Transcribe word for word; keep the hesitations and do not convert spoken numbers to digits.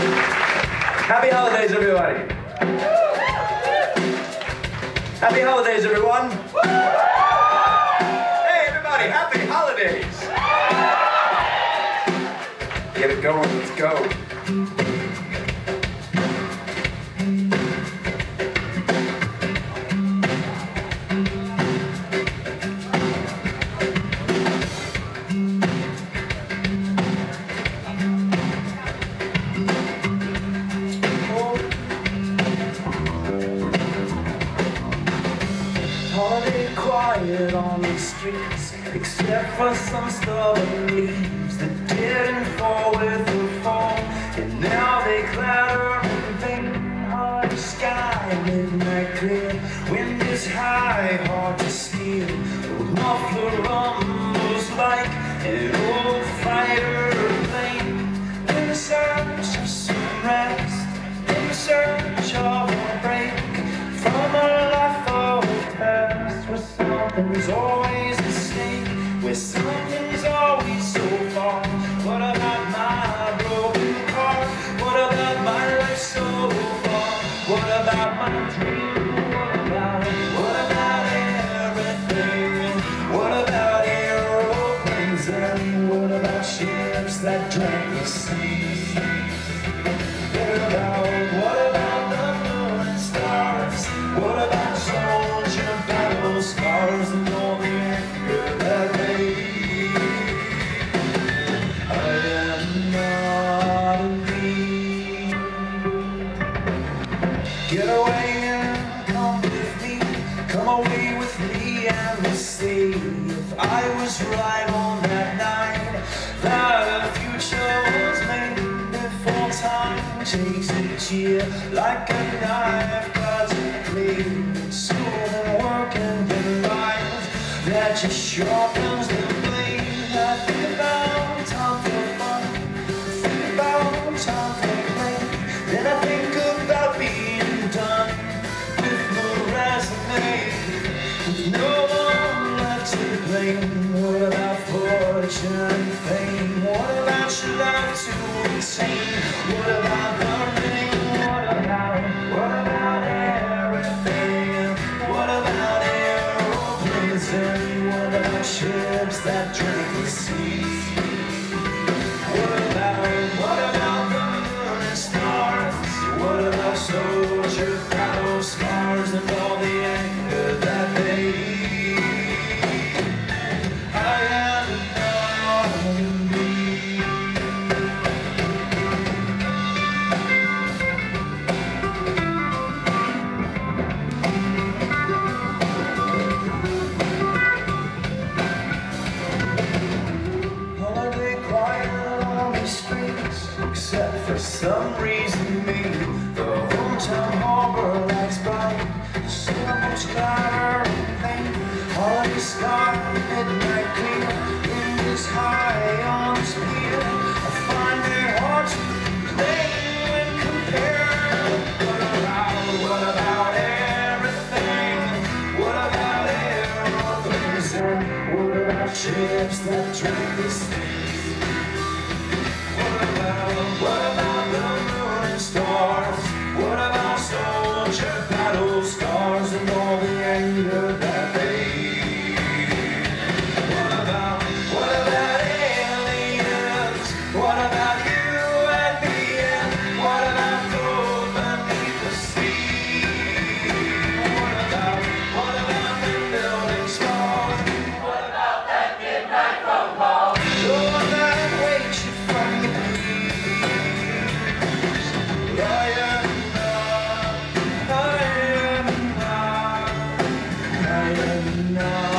Happy holidays, everybody. Happy holidays, everyone. Hey, everybody, happy holidays. Get it going, let's go. Holiday quiet on the streets, except for some stubborn leaves that didn't fall with the fall, and now they clatter and bang. Hard sky, midnight clear, wind is high, hard to steer. The muffler rumbles like an old fighter plane, in search of some rest, in search of a break from a life of past, where something's always the same, where something's always so far. What about my broken car? What about my life so far? What about my dream? What about it? What about everything? What about aeroplanes? And what about ships that drag the seas? What about, what about the moon and stars? What about soldier battle scars and all the anger that they I am not a lead. Get away and come with me, come away with me and we'll see if I was right on that night, that the future was made before time takes each year like a knife cuts and bleeds. School and work and then life that just sharpens the blade. I think about time for fun, think about time for play, then I think about being done with no resume, with no one left to blame. What about fortune and fame? What about your love to attain? What about the ring? What about, what about everything? What about aeroplanes? And what about ships that drink the sea? What about, what about the moon and stars? What about soldier battle scars and all the anger that they I am not me. Holiday quiet on the streets, except for some reason me. The hometown harbor lights bright, so much clatter and pain. Holiday sky, midnight clear, wind is high on the spear. I find it hard to complain when compared. What about, what about everything? What about aeroplanes? And what about ships that drink the sea? What about, what about the moon and stars? What about soldier battle scars and all the anger that they What about, what about aliens? What about you and me? And what about gold beneath the sea? What about, what about the building stars? What about that midnight phone call? The one that wakes you from your dreams. I am not, I am not, I am not.